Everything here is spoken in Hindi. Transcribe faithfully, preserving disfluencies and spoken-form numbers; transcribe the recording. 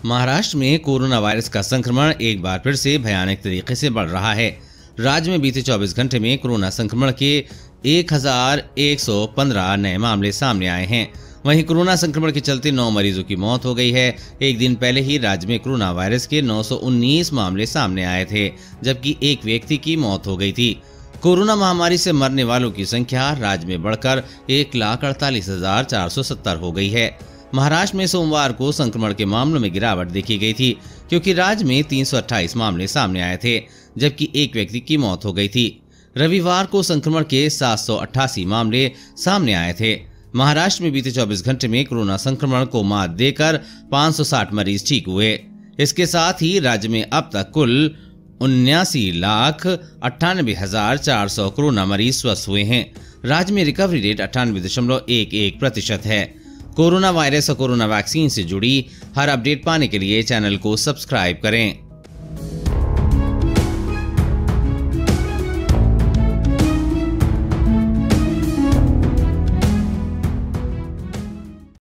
महाराष्ट्र में कोरोना वायरस का संक्रमण एक बार फिर से भयानक तरीके से बढ़ रहा है। राज्य में बीते चौबीस घंटे में कोरोना संक्रमण के एक हज़ार एक सौ पंद्रह नए मामले सामने आए हैं। वहीं कोरोना संक्रमण के चलते नौ मरीजों की मौत हो गई है। एक दिन पहले ही राज्य में कोरोना वायरस के नौ सौ उन्नीस मामले सामने आए थे, जबकि एक व्यक्ति की मौत हो गई थी। कोरोना महामारी से मरने वालों की संख्या राज्य में बढ़कर एक लाख अड़तालीस हजार चार सौ सत्तर हो गई है। महाराष्ट्र में सोमवार को संक्रमण के मामलों में गिरावट देखी गई थी, क्योंकि राज्य में तीन सौ अट्ठाईस मामले सामने आए थे, जबकि एक व्यक्ति की मौत हो गई थी। रविवार को संक्रमण के सात सौ अट्ठासी मामले सामने आए थे। महाराष्ट्र में बीते चौबीस घंटे में कोरोना संक्रमण को मात देकर पाँच सौ साठ मरीज ठीक हुए। इसके साथ ही राज्य में अब तक कुल उन्यासी लाख अट्ठानबे हजार चार सौ कोरोना मरीज स्वस्थ हुए हैं। राज्य में रिकवरी रेट अट्ठानवे दशमलव एक एक प्रतिशत है। कोरोना वायरस और कोरोना वैक्सीन से जुड़ी हर अपडेट पाने के लिए चैनल को सब्सक्राइब करें।